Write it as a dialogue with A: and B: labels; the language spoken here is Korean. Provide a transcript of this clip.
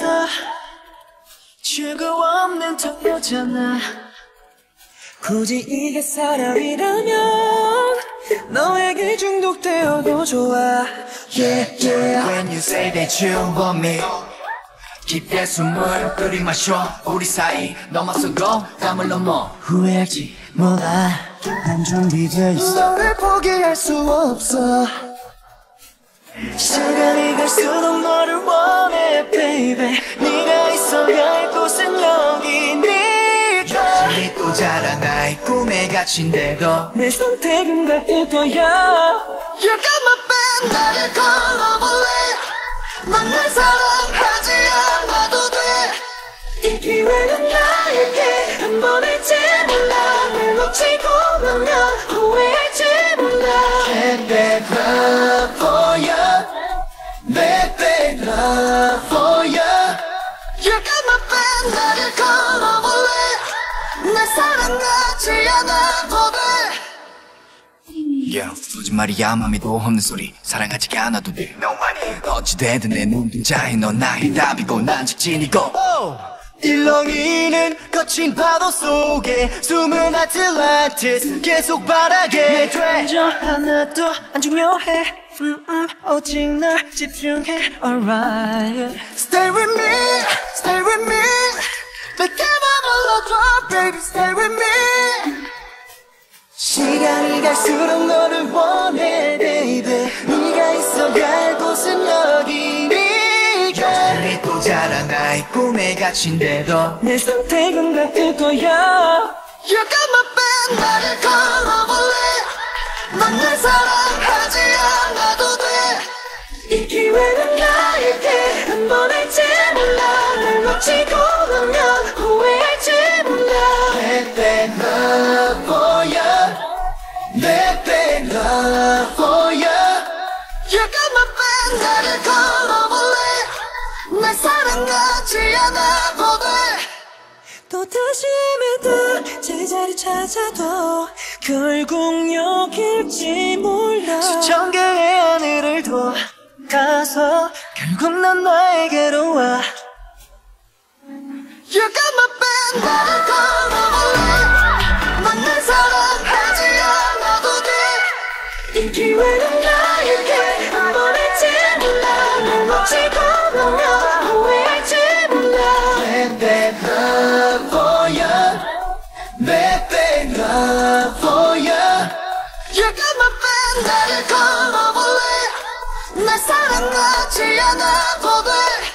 A: 있어 즐거움는 터졌잖아. 굳이 이게 사랑이라면 너에게 중독되어도 좋아.
B: Yeah, yeah. When you say that you want me, 깊게 숨을 들이마셔. 우리 사이 넘어서고 담을 넘어
A: 후회할지 몰라. 난 준비되어 있어. 너를 포기할 수 없어. 시간이 갈수록 너를 원해 baby. 네가 있어야 할 곳은 여기니까.
B: 여전히 또 자라 나의 꿈에 갇힌데도
A: 내 선택은 같을 거야.
B: You got my band. 나를 걸어볼래. 넌 날 사랑하지 않아도 돼.
A: 이 기회는 나에게 한 번 할지 몰라. 날 놓치고 나면 후회할지 몰라.
B: Bad, bad love for you. Bad, bad love for you. You got my band. 나를 걸어볼래. 날 사랑하지 않아도 돼. Yeah, 거짓말이야 맘에도 없는 소리. 사랑하지 않아도 돼. No money. 어찌되든 내 눈동자에 넌 나의 답이고 난 직진이고.
A: 일렁이는 거친 파도 속에 숨은 아틀란티스 계속 바라게 돼. 저 하나도 안 중요해. 오직 널 집중해. Alright.
B: Stay with me, stay with me. 내게만 불러줘, baby, stay with me.
A: 시간이 갈수록 너를 원해 baby. 네가 있어야 할 곳은 여기니까.
B: 여전히 또 자라 나의 꿈에 갇힌데도
A: 내 선택은 같을 거야.
B: You got my band. 나를 걸어볼래. 넌 날 사랑하지 않아도 돼.
A: 이 기회는 나에게 한 번 할지 몰라. 날 놓치고 나면 후회할지 몰라.
B: Bad, bad love for you. Bad, bad love for you. You got my band. 나를 걸어볼래. 날 사랑하지 않아도 돼.
A: 또 다시 헤매다 제자리 찾아도 결국 여길지 몰라. 수천 개의 하늘을 돌아서 결국 난 나에게로 와.
B: You got my band. 나를 걸어볼래. 넌 날 사랑하지 않아도 돼.
A: 이 기회는 나에게 한 번 할지 몰라. 날 놓치고 나면 후회할지 몰라.
B: Bad, bad love for you. Bad, bad love for you. You got my band. 나를 걸어볼래. 날 사랑하지 않아도 돼.